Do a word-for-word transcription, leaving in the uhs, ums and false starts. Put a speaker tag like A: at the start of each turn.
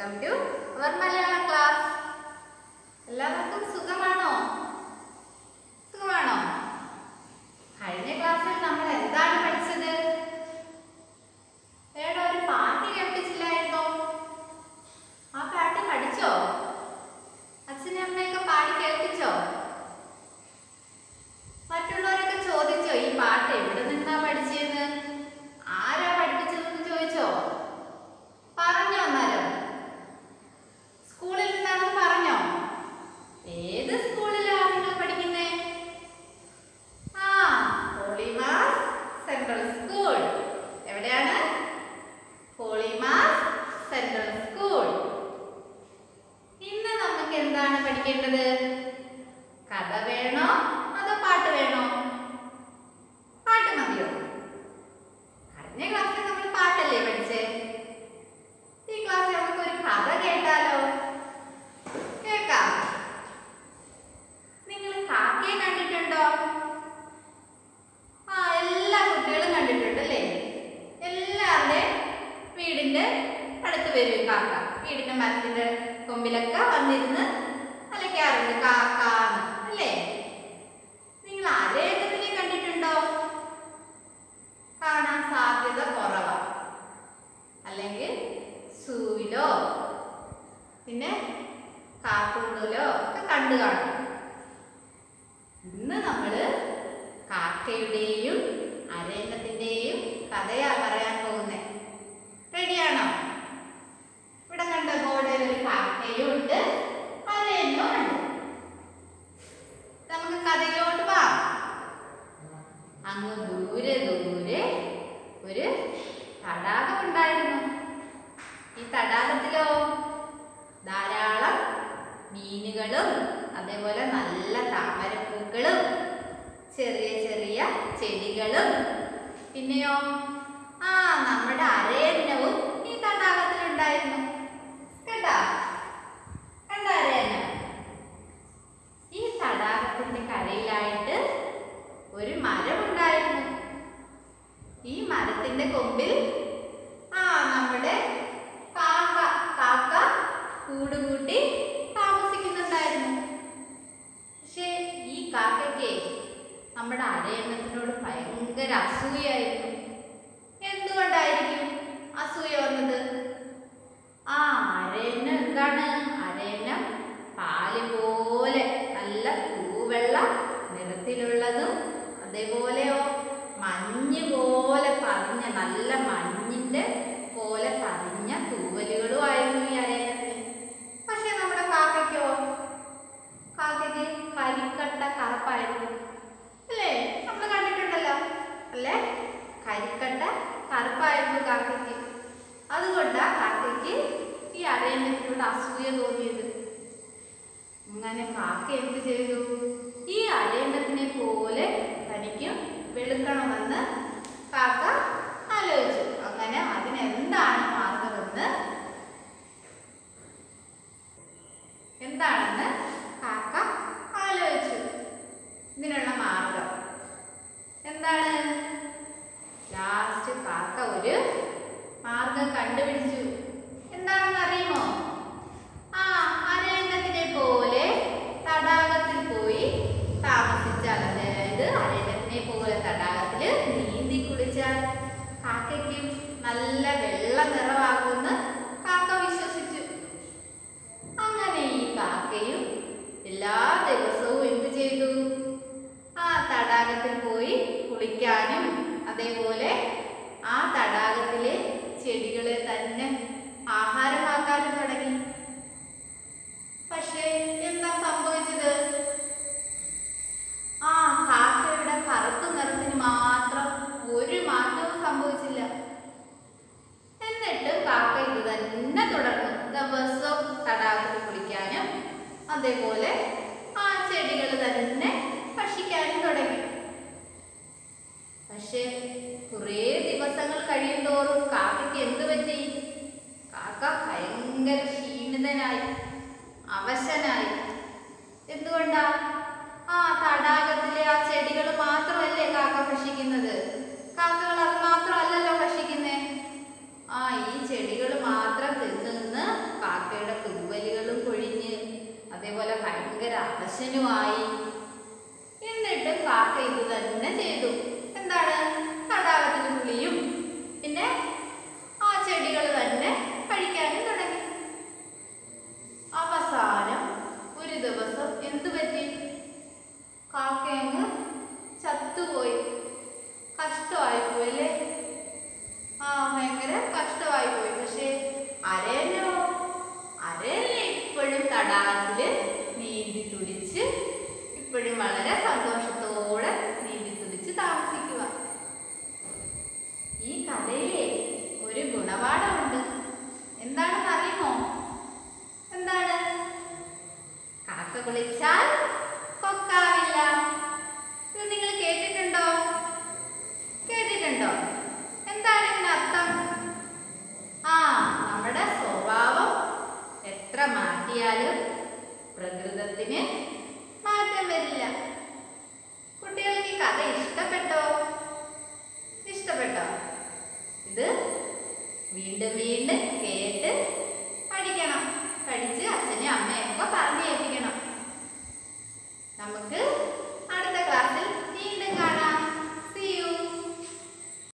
A: Welcome to our Malayalam class. എല്ലാവർക്കും സുഖമാണോ? സുഖമാണോ? കഴിഞ്ഞ ക്ലാസ്സിൽ നമ്മൾ എന്താണ് പഠിച്ചത്? ഏടോ ഒരു പാട്ട് കേൾപ്പിച്ചില്ലായിരുന്നോ? ആ പാട്ട് പഠിച്ചോ? അച്ഛനും അമ്മയൊക്കെ പാടി കേൾപ്പിച്ചോ? മറ്റുള്ളവരൊക്കെ ചോദിച്ചോ ഈ പാട്ട് എവിടെ നിന്നാ പഠിച്ചതെന്ന്? ആരാ പഠിപ്പിച്ചതെന്ന് ചോദിച്ചോ? പറഞ്ഞോ എന്നാലും? സ്കൂളിൽ നിന്നാണെന്ന് പറഞ്ഞോ? ഏത് സ്കൂളിലാണ് നിങ്ങൾ പഠിക്കുന്നേ? ആ, ഹോളിമാസ് സെൻട്രൽ സ്കൂൾ. എവിടെയാണ്? Holy Mass central school. ഇന്ന് നമുക്ക് എന്താണ് പഠിക്കേണ്ടത്? കഥ വേണോ അതോ പാട്ട് വേണോ? പാട്ട് മതിയോ? കഴിഞ്ഞ ക്ലാസ്സിൽ നമ്മൾ പാട്ടല്ലേ പഠിച്ചേ? ഈ ക്ലാസ്സിൽ നമുക്ക് ഒരു കഥ കേട്ടാലോ? കേൾക്കാം. നിങ്ങൾ കാക്കയെ കണ്ടിട്ടുണ്ടോ? ആ, എല്ലാ കുട്ടികളും കണ്ടിട്ടുണ്ട് അല്ലേ? എല്ലാവരുടെയും വീടിന്റെ അടുത്ത് വരും കാക്ക. വീടിന്റെ മരത്തിന്റെ കൊമ്പിലൊക്കെ വന്നിരുന്ന് അലയ്ക്കാറുണ്ട് കാക്കാന്ന് അല്ലേ? നിങ്ങൾ അരയന്നത്തിനെ കണ്ടിട്ടുണ്ടോ? കാണാൻ സാധ്യത കുറവാ. അല്ലെങ്കിൽ സൂവിലോ പിന്നെ കാർട്ടൂണിലോ ഒക്കെ കണ്ടു കാണും. ഇന്ന് നമ്മള് കാക്കയുടെയും അരയന്നത്തിന്റെയും കഥയാ പറയാൻ പോകുന്നേ. റെഡിയാണോ? ഇവിടെ കണ്ട ബോർഡിൽ ഒരു കാക്കയും ഉണ്ട്, അരയന്നവും ഉണ്ട്. നമുക്ക് കഥയിലോട്ട് പോവാം. അങ്ങ് ദൂരെ ദൂരെ ഒരു തടാകം ഉണ്ടായിരുന്നു. ഈ തടാകത്തിലോ ധാരാളം മീനുകളും അതേപോലെ നല്ല താമരപ്പൂക്കളും ചെറിയ ചെറിയ ചെടികളും പിന്നെയോ ആ നമ്മുടെ അരയന്നവും ഈ തടാകത്തിലുണ്ടായിരുന്നു. കേട്ടാ? കണ്ട അരയന്നം? ഈ തടാകത്തിന്റെ കരയിലായിട്ട് ഒരു മരമുണ്ടായിരുന്നു. ഈ മരത്തിന്റെ കൊമ്പിൽ ആ നമ്മുടെ കാക്ക കാക്ക കൂടുകൂട്ടി താമസിക്കുന്നുണ്ടായിരുന്നു. പക്ഷെ ഈ കാക്കയ്ക്ക് നമ്മുടെ അരയന്നത്തിനോട് ഭയങ്കര അസൂയായിരുന്നു. എന്തുകൊണ്ടായിരിക്കും അസൂയ വന്നത്? ആ അരയന്നം എന്താണ്? അരയന്നം പാല് പോലെ നല്ല പൂവെള്ള നിറത്തിലുള്ളതും അതേപോലെയോ മഞ്ഞ് പോലെ പതിഞ്ഞ നല്ല മഞ്ഞിന്റെ പോലെ പതിഞ്ഞ തൂവലുകളുമായിരുന്നു ഈ അരയന്നത്തിന്. പക്ഷെ നമ്മുടെ കാക്കയ്ക്കോ കാക്കയ്ക്ക് കരിക്കട്ട കറുപ്പായിരുന്നു അല്ലേ? നമ്മൾ കണ്ടിട്ടുണ്ടല്ലോ അല്ലേ? കരിക്കട്ട കറുപ്പായിരുന്നു കാക്കയ്ക്ക്. അതുകൊണ്ടാ കാക്കയ്ക്ക് ഈ അരയന്നത്തിനോട് അസൂയ തോന്നിയത്. അങ്ങനെ കാക്ക എന്ത് ചെയ്തു? ഈ അരയന്നത്തിനെ പോലെ തനിക്കും വെളുക്കണമെന്ന് കാക്ക ആലോചിച്ചു. അങ്ങനെ അതിനെന്താണ് മാർഗമെന്ന് എന്താണെന്ന് കാക്ക ആലോചിച്ചു. ഇതിനുള്ള മാർഗം എന്താണ്? ലാസ്റ്റ് കാക്ക ഒരു മാർഗം കണ്ടുപിടിച്ചു. എന്താണെന്ന് അറിയുമോ? ആ അരയന്നത്തിനെ പോലെ തടാകത്തിൽ പോയി താമസിച്ചാൽ, അതായത് അരയന്നത്തിനെ പോലെ തടാകത്തിൽ നീന്തി കുളിച്ചാൽ കാക്കയ്ക്കും നല്ല വെള്ള നിറമാകുമെന്ന് കാക്ക വിശ്വസിച്ചു. അങ്ങനെ ഈ കാക്കയും എല്ലാ ദിവസവും എന്ത് ചെയ്തു? ആ തടാകത്തിൽ പോയി കുളിക്കാനും അതേപോലെ ആ തടാകത്തിലെ ചെടികളെ തന്നെ ആഹാരമാക്കാനും തുടങ്ങി. പക്ഷേ എന്താ സംഭവിച്ചത്? ആ കാക്കയുടെ കറുത്ത നിറത്തിന് മാത്രം ഒരു മാറ്റവും സംഭവിച്ചില്ല. എന്നിട്ടും കാക്ക ഇത് തന്നെ തുടർന്നു. ദിവസവും തടാകത്തിൽ കുളിക്കാനും അതേപോലെ ആ ചെടികൾ തന്നെ ഭക്ഷിക്കാനും തുടങ്ങി. പക്ഷെ കുറേ ദിവസങ്ങൾ കഴിയും തോറും കാക്കയ്ക്ക് എന്ത് പറ്റി? കാക്ക ഭയങ്കര ക്ഷീണിതനായി, അവശനായി. എന്തുകൊണ്ടാ? ആ തടാകത്തിലെ ആ ചെടികൾ മാത്രമല്ലേ കാക്ക ഭക്ഷിക്കുന്നത്? കാക്കകൾ അത് മാത്രമല്ലല്ലോ ഭക്ഷിക്കുന്നേ. ആ ഈ ചെടികൾ മാത്രം തിന്ന് നിന്ന് കാക്ക അച്ഛനുമായി. എന്നിട്ടും കാക്ക ഇത് തന്നെ ചെയ്തു. എന്താണ്? തടാകത്തിൽ കുളിയും പിന്നെ ആ ചെടികൾ തന്നെ കഴിക്കാനും തുടങ്ങി. അവസാനം ഒരു ദിവസം എന്തു പറ്റി? കാക്കയങ്ങ് ചത്തുപോയി. കഷ്ടമായി പോയി അല്ലേ? ആ ഭയങ്കര കഷ്ടമായി പോയി. പക്ഷെ അരയനോ? അരയന ഇപ്പോഴും തടാകത്തില് നീന്തി തുടിച്ച് ഇപ്പോഴും വളരെ സന്തോഷത്തോടെ നീന്തി തുടിച്ച് താമസിക്കുക. ഈ കഥയിലെ ഒരു ഗുണപാഠമുണ്ട്. എന്താണെന്ന് അറിയുമോ? എന്താണ്? കാക്ക കുളിച്ചാൽ കൊക്കാവില്ല. ഇത് നിങ്ങൾ കേട്ടിട്ടുണ്ടോ? കേട്ടിട്ടുണ്ടോ? എന്താണ് ഇതിന്റെ അർത്ഥം? ആ നമ്മുടെ സ്വഭാവം എത്ര മാറ്റിയാലും പ്രകൃതത്തിന് മാറ്റം വരില്ല. കുട്ടികൾക്ക് ഈ കഥ ഇഷ്ടപ്പെട്ടോ? ഇഷ്ടപ്പെട്ടോ? ഇത് വീണ്ടും വീണ്ടും കേട്ട് പഠിക്കണം. പഠിച്ച് അച്ഛനെയും അമ്മയൊക്കെ പറഞ്ഞു